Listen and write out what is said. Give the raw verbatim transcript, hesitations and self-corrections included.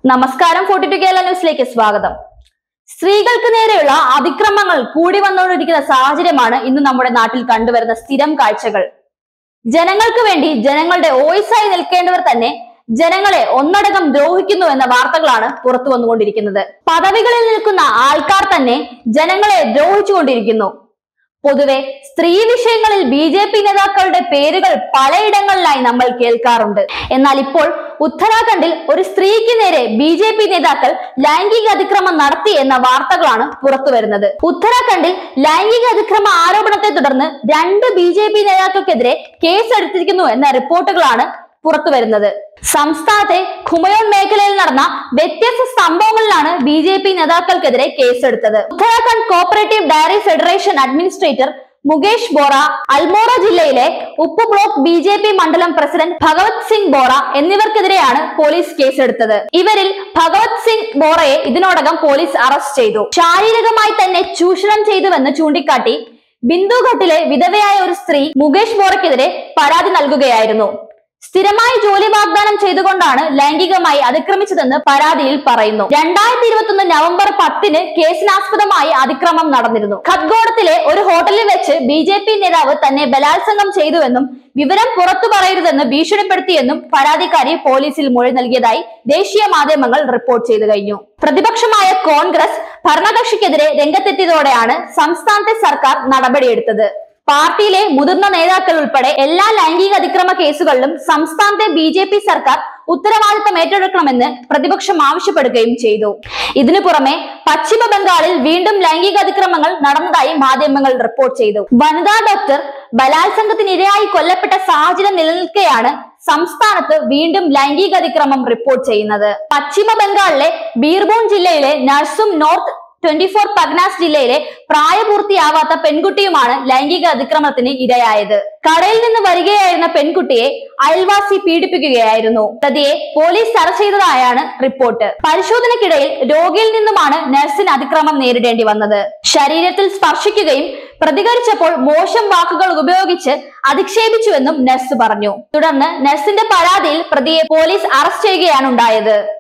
നമസ്കാരം forty to Kerala ന്യൂസിലേക്ക് സ്വാഗതം. സ്ത്രീകൾക്ക് നേരെയുള്ള അതിക്രമങ്ങൾ കൂടി വന്നുകൊണ്ടിരിക്കുന്ന സാഹചര്യമാണ് ഇന്ന് നമ്മുടെ നാട്ടിൽ കണ്ടുവരുന്ന സ്ഥിരം കാഴ്ചകൾ. ജനങ്ങൾക്ക് വേണ്ടി ജനങ്ങളുടെ വോയിസായി നിൽക്കേണ്ടവർ തന്നെ ജനങ്ങളെ ഒന്നടങ്കം ദ്രോഹിക്കുന്നു എന്ന വാർത്തകളാണ് പുറത്തു വന്നുകൊണ്ടിരിക്കുന്നത്. പദവികളിൽ നിൽക്കുന്ന ആൾക്കാർ തന്നെ ജനങ്ങളെ ദ്രോഹിച്ചുകൊണ്ടിരിക്കുന്നു. പൊതുവെ സ്ത്രീ വിഷയങ്ങളിൽ ബി ജെ പി നേതാക്കളുടെ പേരുകൾ പലയിടങ്ങളിലായി നമ്മൾ കേൾക്കാറുണ്ട്. എന്നാൽ ഇപ്പോൾ ഉത്തരാഖണ്ഡിൽ ഒരു സ്ത്രീക്ക് നേരെ ബി ജെ പി നേതാക്കൾ ലൈംഗിക അതിക്രമം നടത്തി എന്ന വാർത്തകളാണ് പുറത്തു വരുന്നത്. ഉത്തരാഖണ്ഡിൽ ലൈംഗിക അതിക്രമ ആരോപണത്തെ തുടർന്ന് രണ്ട് ബി ജെ പി നേതാക്കൾക്കെതിരെ കേസെടുത്തിരിക്കുന്നു എന്ന റിപ്പോർട്ടുകളാണ് പുറത്തു വരുന്നത്. സംസ്ഥാനത്തെ ഖുമയോൺ മേഖലയിൽ നടന്ന വ്യത്യസ്ത സംഭവങ്ങളിലാണ് ബി ജെ പി നേതാക്കൾക്കെതിരെ കേസെടുത്തത്. Uttarakhand cooperative dairy federation administrator Mukesh Bora, Almora ജില്ലയിലെ ഉപ്പ് ബ്ലോക്ക് ബി ജെ പി മണ്ഡലം പ്രസിഡന്റ് ഭഗവത് സിംഗ് ബോറ എന്നിവർക്കെതിരെയാണ് പോലീസ് കേസെടുത്തത്. ഇവരിൽ ഭഗവത് സിംഗ് ബോറയെ ഇതിനോടകം പോലീസ് അറസ്റ്റ് ചെയ്തു. ശാരീരികമായി തന്നെ ചൂഷണം ചെയ്തുവെന്ന് ചൂണ്ടിക്കാട്ടി ബിന്ദുഘട്ടിലെ വിധവയായ ഒരു സ്ത്രീ മുകേഷ് ബോറയ്ക്കെതിരെ പരാതി നൽകുകയായിരുന്നു. സ്ഥിരമായി ജോലി വാഗ്ദാനം ചെയ്തുകൊണ്ടാണ് ലൈംഗികമായി അതിക്രമിച്ചതെന്ന് പരാതിയിൽ പറയുന്നു. രണ്ടായിരത്തി ഇരുപത്തി ഒന്ന് നവംബർ പത്തിന് കേസിനാസ്പദമായി അതിക്രമം നടന്നിരുന്നു. ഖത്ഗോഡത്തിലെ ഒരു ഹോട്ടലിൽ വെച്ച് ബി ജെ പി നേതാവ് തന്നെ ബലാത്സംഗം ചെയ്തുവെന്നും വിവരം പുറത്തു പറയരുതെന്ന് ഭീഷണിപ്പെടുത്തിയെന്നും പരാതിക്കാരി പോലീസിൽ മൊഴി നൽകിയതായി ദേശീയ മാധ്യമങ്ങൾ റിപ്പോർട്ട് ചെയ്തു കഴിഞ്ഞു. പ്രതിപക്ഷമായ കോൺഗ്രസ് ഭരണകക്ഷിക്കെതിരെ രംഗത്തെത്തിയതോടെയാണ് സംസ്ഥാനത്തെ സർക്കാർ നടപടിയെടുത്തത്. പാർട്ടിയിലെ മുതിർന്ന നേതാക്കൾ ഉൾപ്പെടെ എല്ലാ ലൈംഗിക അതിക്രമ കേസുകളിലും സംസ്ഥാനത്തെ ബി ജെ പി സർക്കാർ ഉത്തരവാദിത്തം ഏറ്റെടുക്കണമെന്ന് പ്രതിപക്ഷം ആവശ്യപ്പെടുകയും ചെയ്തു. ഇതിനു പുറമെ പശ്ചിമ ബംഗാളിൽ വീണ്ടും ലൈംഗിക അതിക്രമങ്ങൾ നടന്നതായി മാധ്യമങ്ങൾ റിപ്പോർട്ട് ചെയ്തു. വനിതാ ഡോക്ടർ ബലാത്സംഗത്തിനിരയായി കൊല്ലപ്പെട്ട സാഹചര്യം നിലനിൽക്കെയാണ് സംസ്ഥാനത്ത് വീണ്ടും ലൈംഗിക അതിക്രമം റിപ്പോർട്ട് ചെയ്യുന്നത്. പശ്ചിമ ബംഗാളിലെ ബീർഭൂം ജില്ലയിലെ നഴ്സും നോർത്ത് ട്വന്റി ഫോർ പഗ്നാസ് ജില്ലയിലെ പ്രായപൂർത്തിയാവാത്ത പെൺകുട്ടിയുമാണ് ലൈംഗിക അതിക്രമത്തിന് ഇരയായത്. കടയിൽ നിന്ന് വരികയായിരുന്ന പെൺകുട്ടിയെ അയൽവാസി പീഡിപ്പിക്കുകയായിരുന്നു. പ്രതിയെ പോലീസ് അറസ്റ്റ് ചെയ്തതായാണ് റിപ്പോർട്ട്. പരിശോധനയ്ക്കിടയിൽ രോഗിയിൽ നിന്നുമാണ് നഴ്സിന് അതിക്രമം നേരിടേണ്ടി വന്നത്. ശരീരത്തിൽ സ്പർശിക്കുകയും പ്രതികരിച്ചപ്പോൾ മോശം വാക്കുകൾ ഉപയോഗിച്ച് അധിക്ഷേപിച്ചുവെന്നും നഴ്സ് പറഞ്ഞു. തുടർന്ന് നഴ്സിന്റെ പരാതിയിൽ പ്രതിയെ പോലീസ് അറസ്റ്റ് ചെയ്യുകയാണ് ഉണ്ടായത്.